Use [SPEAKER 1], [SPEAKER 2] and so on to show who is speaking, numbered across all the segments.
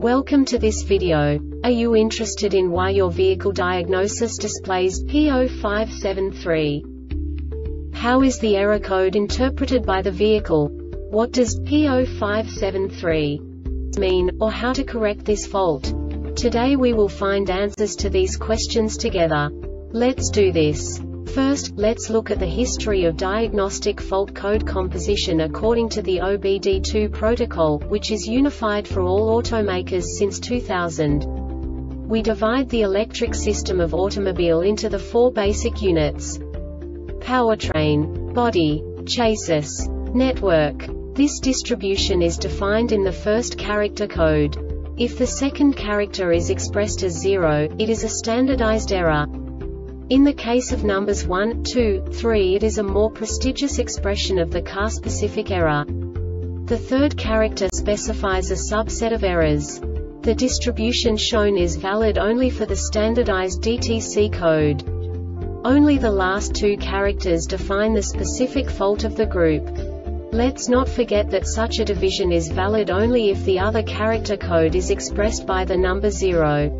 [SPEAKER 1] Welcome to this video. Are you interested in why your vehicle diagnosis displays P0573? How is the error code interpreted by the vehicle? What does P0573 mean, or how to correct this fault? Today we will find answers to these questions together. Let's do this. First, let's look at the history of diagnostic fault code composition according to the OBD2 protocol, which is unified for all automakers since 2000. We divide the electric system of automobile into the four basic units: powertrain, body, chassis, network. This distribution is defined in the first character code. If the second character is expressed as 0, it is a standardized error. In the case of numbers 1, 2, 3, it is a more prestigious expression of the car-specific error. The third character specifies a subset of errors. The distribution shown is valid only for the standardized DTC code. Only the last two characters define the specific fault of the group. Let's not forget that such a division is valid only if the other character code is expressed by the number 0.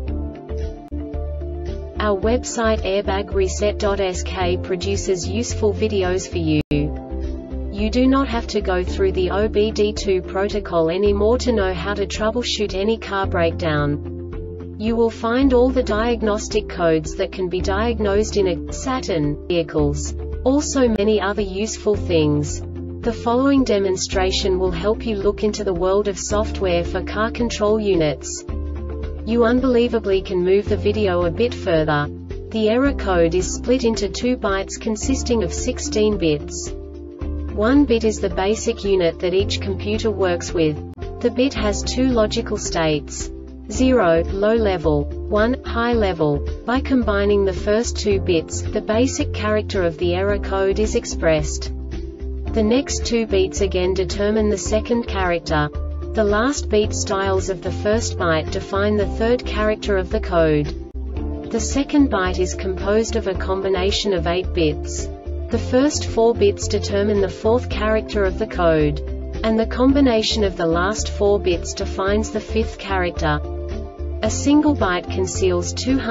[SPEAKER 1] Our website airbagreset.sk produces useful videos for you. You do not have to go through the OBD2 protocol anymore to know how to troubleshoot any car breakdown. You will find all the diagnostic codes that can be diagnosed in a Saturn vehicles. Also many other useful things. The following demonstration will help you look into the world of software for car control units. You unbelievably can move the video a bit further. The error code is split into 2 bytes consisting of 16 bits. 1 bit is the basic unit that each computer works with. The bit has 2 logical states: 0, low level, 1, high level. By combining the first 2 bits, the basic character of the error code is expressed. The next 2 beats again determine the second character. The last beat styles of the first byte define the third character of the code. The second byte is composed of a combination of 8 bits. The first 4 bits determine the fourth character of the code. And the combination of the last 4 bits defines the fifth character. A single byte conceals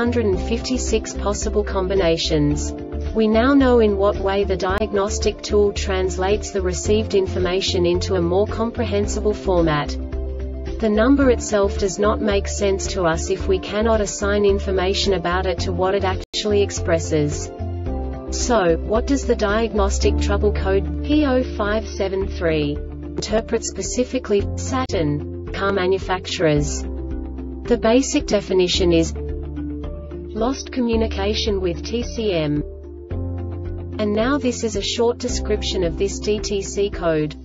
[SPEAKER 1] 256 possible combinations. We now know in what way the diagnostic tool translates the received information into a more comprehensible format. The number itself does not make sense to us if we cannot assign information about it to what it actually expresses. So, what does the diagnostic trouble code P0573 interpret specifically for Saturn car manufacturers? The basic definition is lost communication with TCM. And now this is a short description of this DTC code.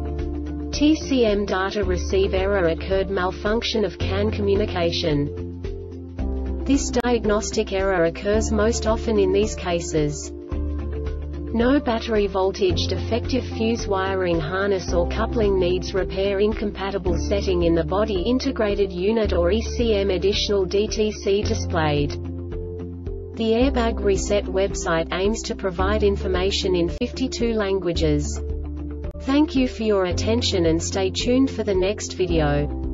[SPEAKER 1] TCM data receive error occurred malfunction of CAN communication. This diagnostic error occurs most often in these cases: no battery voltage, defective fuse wiring harness or coupling, needs repair, incompatible setting in the body integrated unit or ECM, additional DTC displayed. The Airbag Reset website aims to provide information in 52 languages. Thank you for your attention and stay tuned for the next video.